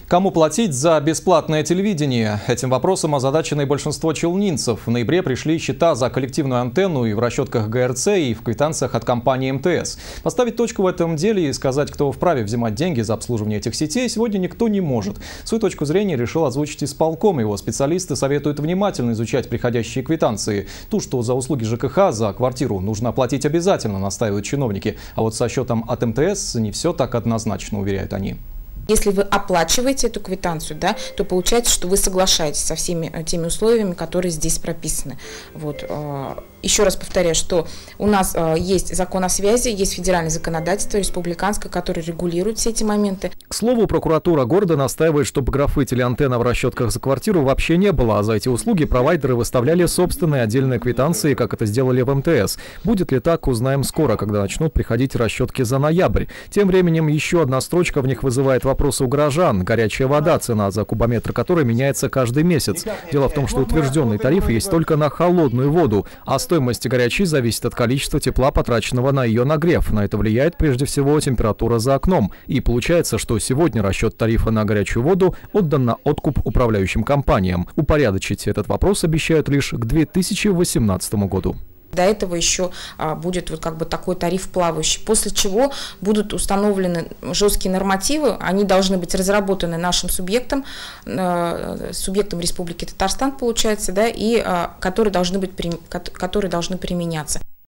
Кому платить за бесплатное телевидение? Этим вопросом озадачены большинство челнинцев. В ноябре пришли счета за коллективную антенну и в расчетках ГРЦ, и в квитанциях от компании МТС. Поставить точку в этом деле и сказать, кто вправе взимать деньги за обслуживание этих сетей, сегодня никто не может. Свою точку зрения решил озвучить исполком. Его специалисты советуют внимательно изучать приходящие квитанции. Ту, что за услуги ЖКХ, за квартиру нужно оплатить обязательно, настаивают чиновники. А вот со счетом от МТС не все так однозначно, уверяют они. Если вы оплачиваете эту квитанцию, да, то получается, что вы соглашаетесь со всеми теми условиями, которые здесь прописаны. Вот. Еще раз повторяю, что у нас есть закон о связи, есть федеральное законодательство республиканское, которое регулирует все эти моменты. К слову, прокуратура города настаивает, чтобы графы телеантенна в расчетках за квартиру вообще не было, а за эти услуги провайдеры выставляли собственные отдельные квитанции, как это сделали в МТС. Будет ли так, узнаем скоро, когда начнут приходить расчетки за ноябрь. Тем временем еще одна строчка в них вызывает вопросы у горожан. Горячая вода, цена за кубометр которой меняется каждый месяц. Дело в том, что утвержденный тариф есть только на холодную воду, а стоимость горячей зависит от количества тепла, потраченного на ее нагрев. На это влияет прежде всего температура за окном. И получается, что сегодня расчет тарифа на горячую воду отдан на откуп управляющим компаниям. Упорядочить этот вопрос обещают лишь к 2018 году. До этого еще будет вот как бы такой тариф плавающий, после чего будут установлены жесткие нормативы, они должны быть разработаны нашим субъектом Республики Татарстан, получается, да, и которые должны применяться.